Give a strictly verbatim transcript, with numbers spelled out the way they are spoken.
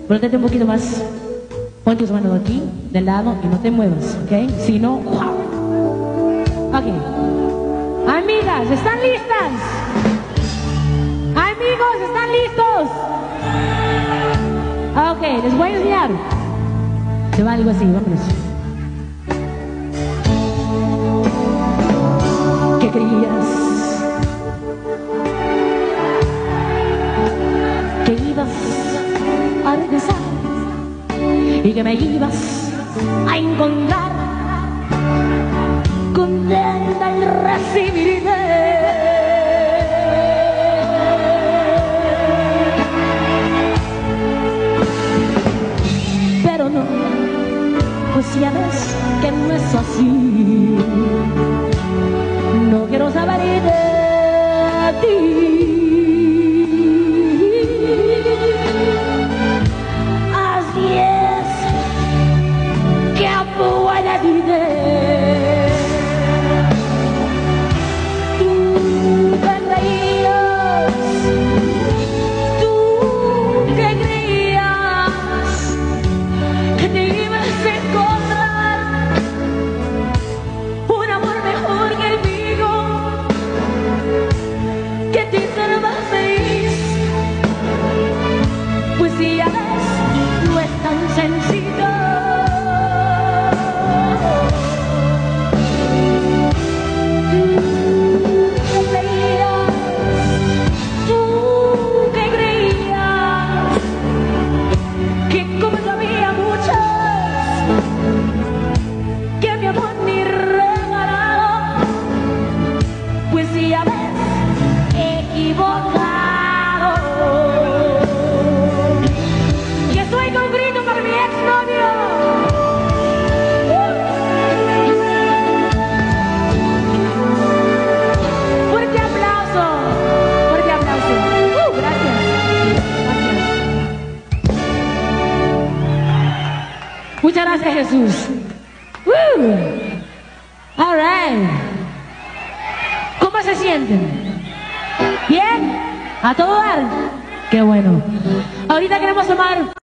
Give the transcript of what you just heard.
Frótate un poquito más. Pon tus manos aquí, del lado, y no te muevas, ¿ok? Si no, ¡wow! Ok. Amigas, ¿están listas? Amigos, ¿están listos? Ok, les voy a enseñar. Se va algo así, vámonos. ¿Qué creías? Que ibas a regresar y que me ibas a encontrar contenta al recibirme. Pero no, pues ya ves que no es así. No quiero saber de ti. Así es que puede vivir. Tú que creías, tú que creías que te ibas a encontrar un amor mejor que el mío, que te hiciera más feliz. Pues si ya ves, no es tan sencillo. Muchas gracias, Jesús. Woo. All right. ¿Cómo se sienten? ¿Bien? ¿A todo dar? Qué bueno. Ahorita queremos tomar